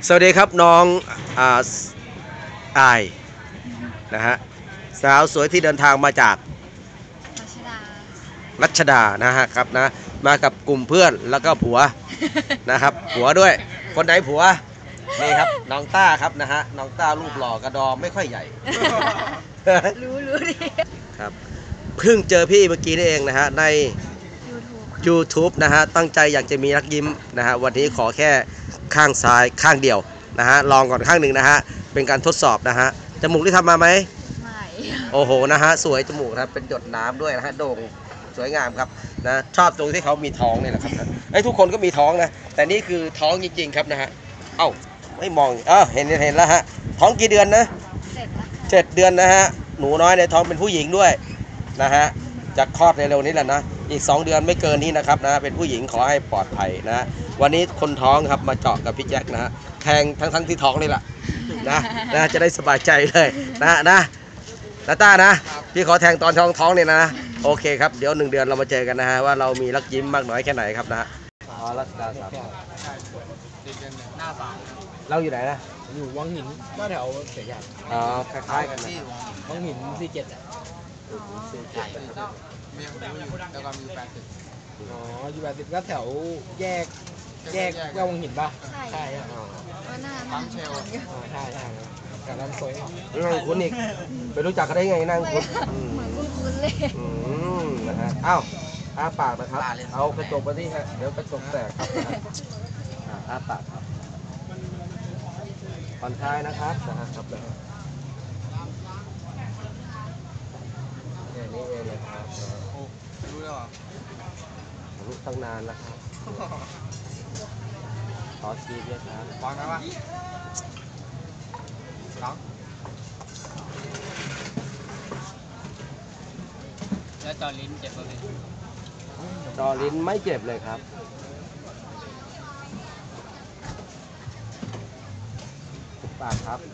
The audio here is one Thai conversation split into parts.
สวัสดีครับน้องอ่าอายนะฮะสาวสวยที่เดินทางมาจากรัชดารัชดานะฮะครับนะมากับกลุ่มเพื่อนแล้วก็ผัวนะครับผัวด้วยคนไหนผัวนี่ครับน้องต้าครับนะฮะน้องต้ารูปหล่อกระดอมไม่ค่อยใหญ่รู้ดิครับเพิ่งเจอพี่เมื่อกี้นี่เองนะฮะใน YouTube นะฮะตั้งใจอยากจะมีรักยิ้มนะฮะวันนี้ขอแค่ข้างซ้ายข้างเดียวนะฮะลองก่อนข้างหนึ่งนะฮะเป็นการทดสอบนะฮะจมูกที่ทำมาไหมไม่โอ้โหนะฮะสวยจมูกนะครับเป็นหยดน้ำด้วยนะฮะโด่งสวยงามครับนะชอบตรงที่เขามีท้องนี่แหละครับไอ้ทุกคนก็มีท้องนะแต่นี่คือท้องจริงๆครับนะฮะเอ้าไม่มองเห็นแล้วฮะท้องกี่เดือนนะเสร็จแล้วค่ะ 7 เดือนนะฮะหนูน้อยในท้องเป็นผู้หญิงด้วยนะฮะจะคลอดในเร็วนี้แหละนะอีก2 เดือนไม่เกินนี้นะครับนะเป็นผู้หญิงขอให้ปลอดภัยนะวันนี้คนท้องครับมาเจาะกับพี่แจ็คนะฮะแทงทั้งที่ท้องนี่แหละนะจะได้สบายใจเลยนะต้านะพี่ขอแทงตอนท้องเนี่ยนะโอเคครับเดี๋ยว1 เดือนเรามาเจอกันนะฮะว่าเรามีรักยิ้มมากน้อยแค่ไหนครับนะรัชดา3 หน้าฟาร์มเราอยู่ไหนนะอยู่วังหินก็แถวเสียใหญ่อ๋อคล้ายๆกันนะวังหิน47อ่ะใช่มีแล้วก็มี80อ๋ออยู่80ก็แถวแยกวังหินป่ะใช่ก็น่าปั๊มเชลใช่กับน้ำซอยนั่งคุ้นอีกไปรู้จักกันได้ไงนั่งคุ้นเหมือนคุ้นเลยนะฮะอ้าวอ้าปากนะครับเอากระจกมาที่ฮะเดี๋ยวกระจกแตกครับอ้าปากครับผ่อนคลายนะครับครับเลยนี่เองเลยครับรู้แล้วเหรอรู้ตั้งนานแล้วครับขอชีพด้วยครับฟังไหมวะน้องแล้วจอลิ้นเจ็บไหมจอลิ้นไม่เจ็บเลยครับปากครับ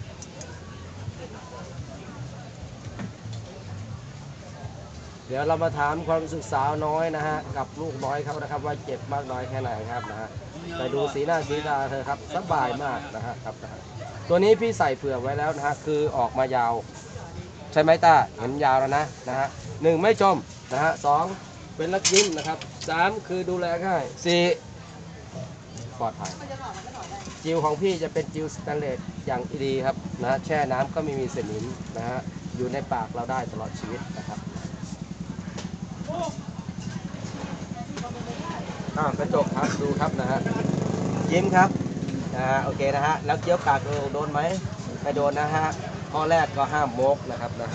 เดี๋ยวเรามาถามความรู้สึกสาวน้อยนะฮะกับลูกน้อยเขานะครับว่าเจ็บมากน้อยแค่ไหนครับนะฮะไปดูสีหน้าสีตาเธอครับสบายมากนะฮะครับตัวนี้พี่ใส่เผื่อไว้แล้วนะฮะคือออกมายาวใช่ไหมตาเห็นยาวแล้วนะฮะ1ไม่จมนะฮะ2เป็นรักยิ้มนะครับ3คือดูแลง่าย4ปลอดภัยจิวของพี่จะเป็นจิวสแตนเลสอย่างดีครับนะแช่น้ำก็ไม่มีสนิมนะฮะอยู่ในปากเราได้ตลอดชีวิตนะครับกระจกครับดูครับนะฮะยิ้มครับโอเคนะฮะแล้วเคี้ยวปากโดนไหมไม่โดนนะฮะข้อแรกก็ห้ามโมกนะครับนะ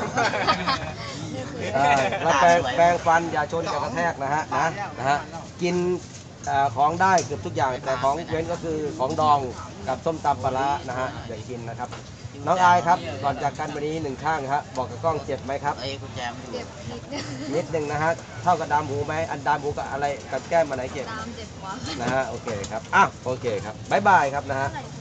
แล้วแปรงฟันอย่าชนกับกระแทกนะฮะกินของได้เกือบทุกอย่างแต่ของเว้นก็คือของดองกับส้มตำปลาร้านะฮะอย่ากินนะครับน้องอายครับก่อนจากกันวันนี้1 ข้างครับบอกกับกล้องเจ็บไหมครับเจ็บนิดนึงนะฮะเท่ากับดามหูไหมอันดามหูกับอะไรกับแก้มมาไหนเจ็บตามเจ็บกว่านะฮะโอเคครับโอเคครับบ๊ายบายครับนะฮะ